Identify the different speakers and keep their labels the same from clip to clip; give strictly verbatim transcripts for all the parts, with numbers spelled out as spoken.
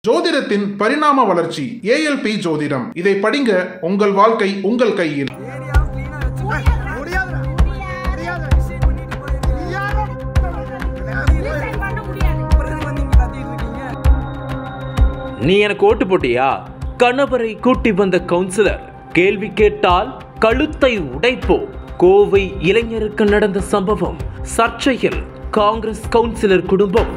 Speaker 1: ஜோதிடத்தின் பரிணாம வளர்ச்சி ஏஎல்பி ஜோதிடம். இதை படிங்க, உங்கள் வாழ்க்கை உங்கள் கையில்.
Speaker 2: நீ எனக்கு ஓட்டு போட்டியா? கணவரை கூட்டி வந்த கவுன்சிலர் கேள்வி கேட்டால் கழுத்தை உடைப்போம். கோவை இளைஞருக்கு நடந்த சம்பவம் சர்ச்சையில். காங்கிரஸ் கவுன்சிலர் குடும்பம்.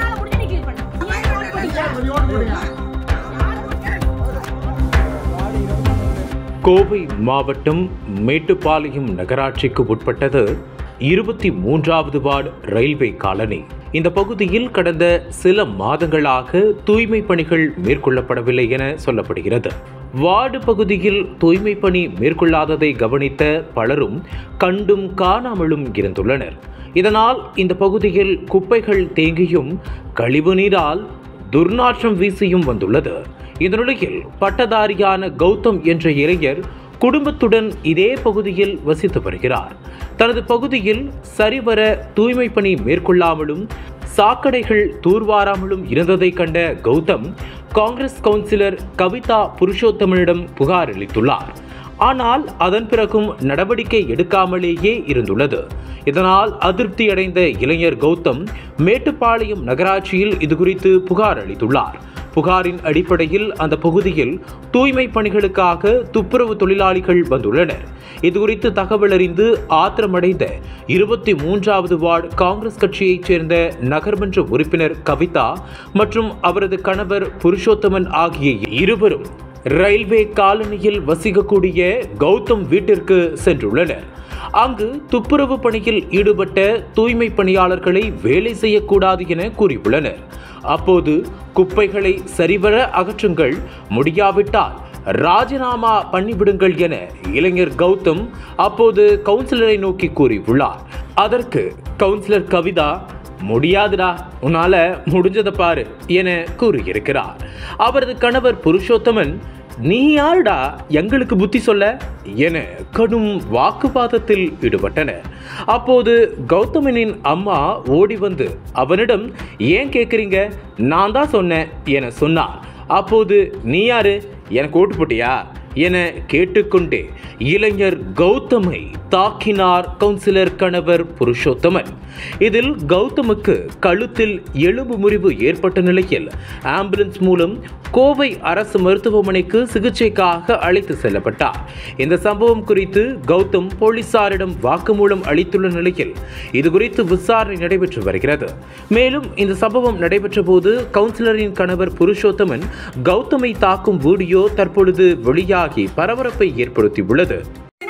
Speaker 2: கோவை மாவட்டம் மேட்டுப்பாளையம் நகராட்சிக்கு உட்பட்டது இருபத்தி மூன்றாவது வார்டு ரயில்வே காலனி. இந்த பகுதியில் கடந்த சில மாதங்களாக தூய்மை பணிகள் மேற்கொள்ளப்படவில்லை என சொல்லப்படுகிறது. வார்டு பகுதியில் தூய்மை பணி மேற்கொள்ளாததை கவனித்த பலரும் கண்டும் காணாமலும் இருந்துள்ளனர். இதனால் இந்த பகுதியில் குப்பைகள் தேங்கியும் கழிவுநீரால் துர்நாற்றம் வீசியும் வந்துள்ளது. இந்த நிலையில் பட்டதாரியான கௌதம் என்ற இளைஞர் குடும்பத்துடன் இதே பகுதியில் வசித்து வருகிறார். தனது பகுதியில் சரிவர தூய்மை பணி மேற்கொள்ளாமலும் சாக்கடைகள் தூர்வாராமலும் இருந்ததை கண்ட கௌதம் காங்கிரஸ் கவுன்சிலர் கவிதா புருஷோத்தமனிடம் புகார் அளித்துள்ளார். ஆனால் அதன் பிறகும் நடவடிக்கை எடுக்காமலேயே இருந்துள்ளது. இதனால் அதிருப்தி அடைந்த இளைஞர் கௌதம் மேட்டுப்பாளையம் நகராட்சியில் இதுகுறித்து புகார் அளித்துள்ளார். புகாரின் அடிப்படையில் அந்த பகுதியில் தூய்மை பணிகளுக்காக துப்புரவு தொழிலாளிகள் வந்துள்ளனர். இதுகுறித்து தகவல் அறிந்து ஆத்திரமடைந்த இருபத்தி மூன்றாவது வார்டு காங்கிரஸ் கட்சியைச் சேர்ந்த நகர்மன்ற உறுப்பினர் கவிதா மற்றும் அவரது கணவர் புருஷோத்தமன் ஆகிய இருவரும் ரயில்வே காலனியில் வசிக்கக்கூடிய கௌதம் வீட்டிற்கு சென்றுள்ளனர். அங்கு துப்புரவு பணியில் ஈடுபட்ட தூய்மை பணியாளர்களை வேலை செய்யக்கூடாது என கூறியுள்ளனர். அப்போது குப்பைகளை சரிவர அகற்றுங்கள், முடியாவிட்டால் ராஜினாமா பண்ணிவிடுங்கள் என இளைஞர் கௌதம் அப்போது கவுன்சிலரை நோக்கி கூறியுள்ளார். அதற்கு கவுன்சிலர் கவிதா, முடியாதுடா, உன்னால முடிஞ்சதை பாரு என கூறியிருக்கிறார். அவரது கணவர் புருஷோத்தமன், நீ யாருடா எங்களுக்கு புத்தி சொல்ல என கடும் வாக்குவாதத்தில் ஈடுபட்டனர். அப்போது கௌதமனின் அம்மா ஓடி வந்து அவனிடம், ஏன் கேட்குறீங்க, நான் தான் சொன்னேன் என சொன்னார். அப்போது நீ யாரு, எனக்கு ஓட்டு போட்டியா என கேட்டுக்கொண்டே இளைஞர் கௌதமை தாக்கினார் கவுன்சிலர் கணவர் புருஷோத்தமன். இதில் கௌதமுக்கு கழுத்தில் எலும்பு முறிவு ஏற்பட்ட நிலையில் ஆம்புலன்ஸ் மூலம் கோவை அரசு மருத்துவமனைக்கு சிகிச்சைக்காக அழைத்து செல்லப்பட்டார். இந்த சம்பவம் குறித்து கௌதம் போலீசாரிடம் வாக்குமூலம் அளித்துள்ள நிலையில் இதுகுறித்து விசாரணை நடைபெற்று வருகிறது. மேலும் இந்த சம்பவம் நடைபெற்ற போது கவுன்சிலரின் கணவர் புருஷோத்தமன் கௌதமை தாக்கும் வீடியோ தற்பொழுது வெளியாகி பரபரப்பை ஏற்படுத்தியுள்ளது.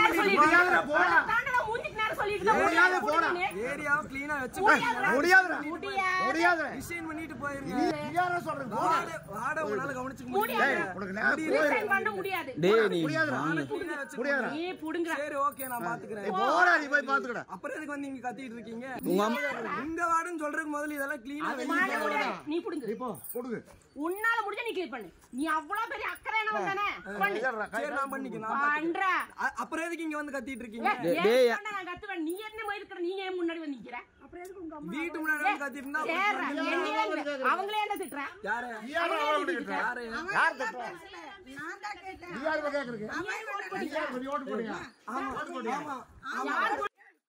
Speaker 3: உன்னால முடிஞ்ச நீ கிளியர் பண்ணு. நீ அவ்வளவு பெரிய அக்கறை என்ன வந்தானே பண்ணு. சரி நான் பண்ணிக்கிறேன். பண்ற. அப்புறம் எதுக்கு இங்க வந்து கத்திட்டு இருக்கீங்க? டேய் நான் கத்துவேன். நீ என்ன மாதிரி இருக்கற? நீ ஏன் முன்னாடி வந்து நிக்கிற? அப்புறம் எதுக்கு உங்க அம்மா வீட்டு முன்னாடி வந்து கத்திட்டு இருந்தா அவங்களே என்ன திட்றா? யாரு? யாரு திட்றா? யாரு? யார் திட்றா? நான் தான் கேட்டேன். நீ யாரு கேக்குறீங்க? நீ யாரு ஓட்டு போடுங்க? ஆமா ஓட்டு போடுங்க. ஆமா.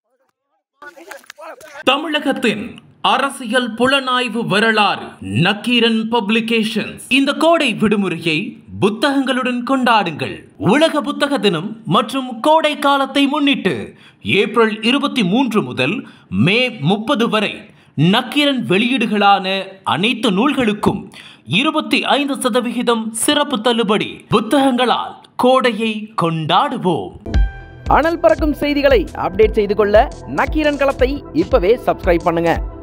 Speaker 2: தமிழகத்தின் அரசியல் புலனாய்வு வரலாறு நக்கீரன் பப்ளிகேஷன்ஸ். இந்த கோடை விடுமுறையை புத்தகங்களுடன் கொண்டாடுங்கள். உலக புத்தக தினம் மற்றும் கோடை காலத்தை முன்னிட்டு ஏப்ரல் இருபத்தி மூன்று முதல் மே முப்பது வரை நக்கீரன் வெளியீடுகளான அனைத்து நூல்களுக்கும் இருபத்தி ஐந்து சதவிகிதம் சிறப்பு தள்ளுபடி. புத்தகங்களால் கோடையை கொண்டாடுவோம்.
Speaker 4: அனல் பறக்கும் செய்திகளை அப்டேட் செய்து கொள்ள நக்கீரன் களத்தை இப்பவே சப்ஸ்கிரைப் பண்ணுங்க.